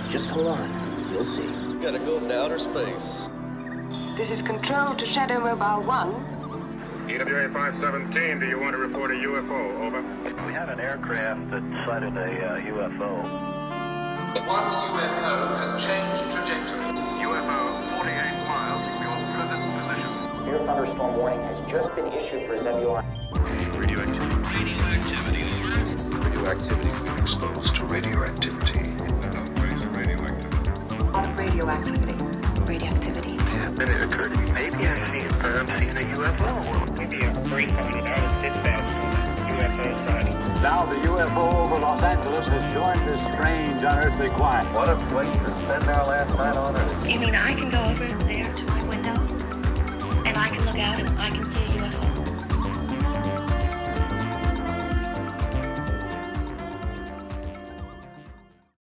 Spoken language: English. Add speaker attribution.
Speaker 1: Just hold on. You'll see.
Speaker 2: You gotta go to outer space.
Speaker 3: This is Control to Shadow Mobile 1.
Speaker 4: EWA 517, do you want to report a UFO? Over.
Speaker 5: We had an aircraft that sighted a UFO.
Speaker 6: One UFO has changed trajectory.
Speaker 4: UFO 48 miles from your present position.
Speaker 7: Severe thunderstorm warning has just been issued for Zebulon.
Speaker 4: Radioactivity. Radioactivity, over.
Speaker 6: Radioactivity.
Speaker 5: Exposed to radioactivity.
Speaker 3: Radioactivity. Radioactivity.
Speaker 5: Yeah, then it occurred to me, maybe I've seen a UFO.
Speaker 4: Maybe a brief on it out of dispatch on UFO sighting.
Speaker 8: Now the UFO over Los Angeles has joined this strange, unearthly quiet.
Speaker 5: What a place to spend our last night on Earth.
Speaker 9: You mean I can go over there to my window, and I can look out and I can see